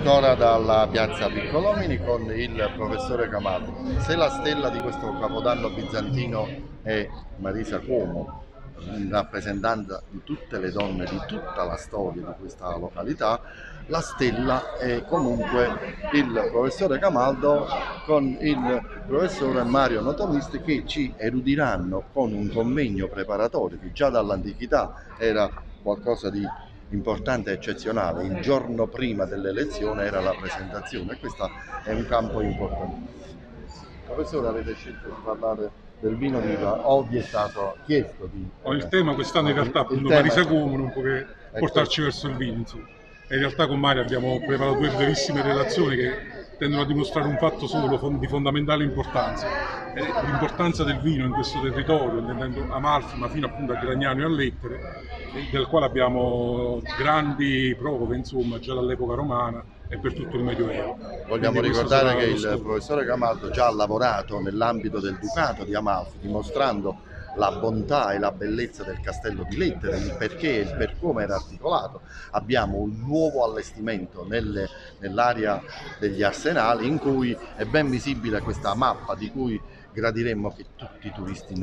ancora dalla piazza Piccolomini con il professore Camaldo. Se la stella di questo capodanno bizantino è Marisa Cuomo, in rappresentanza di tutte le donne di tutta la storia di questa località, la stella è comunque il professore Camaldo con il professore Mario Notomisti, che ci erudiranno con un convegno preparatorio che già dall'antichità era qualcosa di importante e eccezionale. Il giorno prima dell'elezione era la presentazione e questo è un campo importantissimo. Professore, avete scelto di parlare del vino viva o vi è stato chiesto di... Il tema quest'anno in realtà appunto Marisa Cuomo non può che portarci verso il vino, insomma. E in realtà con Mario abbiamo preparato due brevissime relazioni che tendono a dimostrare un fatto solo di fondamentale importanza, l'importanza del vino in questo territorio, intendendo Amalfi ma fino appunto a Gragnano e a Lettere, del quale abbiamo grandi prove insomma già dall'epoca romana e per tutto il Medioevo. Vogliamo ricordare che il professore Camaldo già ha lavorato nell'ambito del Ducato di Amalfi, dimostrando la bontà e la bellezza del castello di Lettere, il perché e il per come era articolato. Abbiamo un nuovo allestimento nell'area degli arsenali, in cui è ben visibile questa mappa di cui gradiremmo che tutti i turisti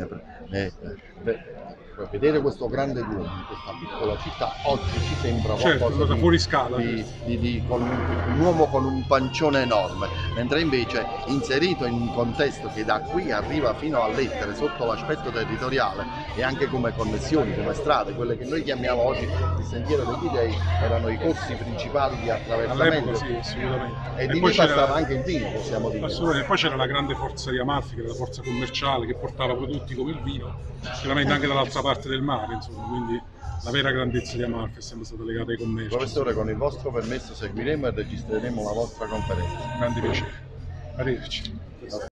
vedere questo grande duomo in questa piccola città oggi ci sembra qualcosa fuori scala, con un uomo con un pancione enorme, mentre invece inserito in un contesto che da qui arriva fino a Lettere sotto l'aspetto territoriale e anche come connessioni, come strade, quelle che noi chiamiamo oggi il Sentiero degli Dei, erano i corsi principali di attraversamento. Sì, assolutamente. E di lì passava anche il vino, possiamo dire. Assolutamente. Poi c'era la grande forza di Amalfi, che era la forza commerciale che portava prodotti come il vino, chiaramente anche dall'altra parte del mare, insomma, quindi la vera grandezza di Amalfi è sempre stata legata ai commerci. Professore, con il vostro permesso seguiremo e registreremo la vostra conferenza. Grande piacere. Arrivederci.